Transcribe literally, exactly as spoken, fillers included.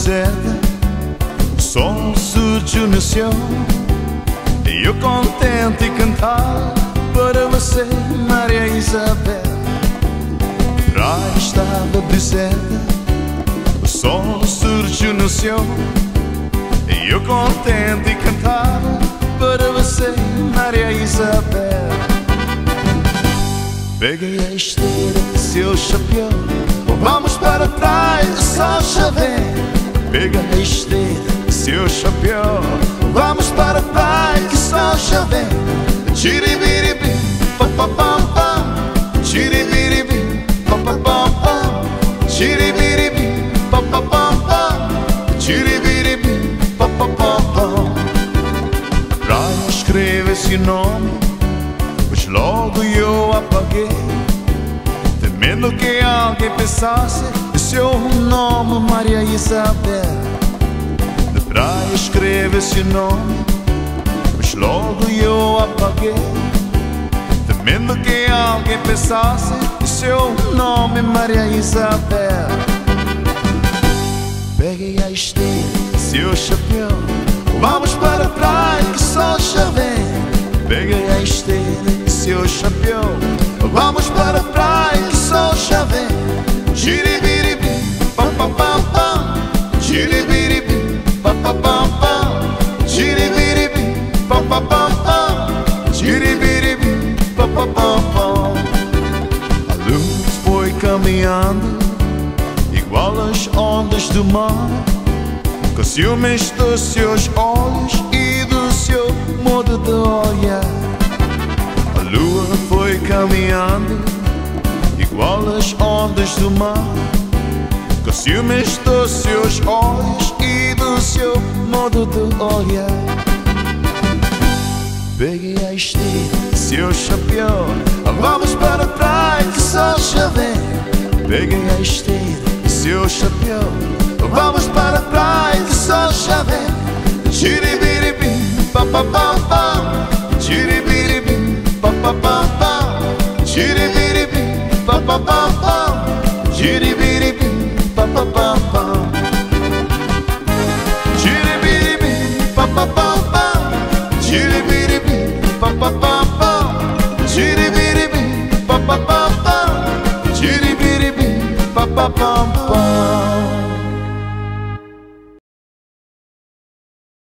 deserta, o sol surge no céu e eu contente em cantar para você, Maria Isabel. A praia estava deserta, o sol surge no céu e eu contente em cantar para você, Maria Isabel. Peguei a esteira, seu chapéu, vamos para trás, o sol já vem. Pega a esteira, seu chapéu, vamos para trás, que o sol já vem. Tchiribiribi, papapam, tchiribiribi, papapam, tchiribiribi, papapam, tchiribiribi, papapam. A praia escreve esse nome, mas logo eu apaguei, temendo que alguém pensasse o seu nome, Maria Isabel. Na praia escreve esse nome, mas logo eu apaguei, temendo que alguém pensasse o seu nome, Maria Isabel. Peguei a esteira, seu chapéu, vamos para trás, que o sol já vem. Peguei a esteira, seu chapéu, vamos para trás, que o sol já vem. Tchiribiribi, papapam, tchiribiribi, papapam, tchiribiribi, papapam, tchiribiribi, papapam. A luz foi caminhando igual as ondas do mar, com ciúmes dos seus olhos e do seu modo de olhar. A lua foi caminhando igual as ondas do mar, com ciúmes dos seus olhos e do seu modo de olhar. Peguei a esteira, seu chapéu, vamos para trás, que o sol já vem. Peguei a esteira, seu chapéu, vamos para trás, que o sol já vem. Tchiribiribi, papapam, tchiribiribi, papapam, tchiribiribi, papapam, tchiribiribi, papapam, tchiribiribi, papapam, tchiribiribi, papapam, tchiribiribi, papapam, tchiribiribi, papapam.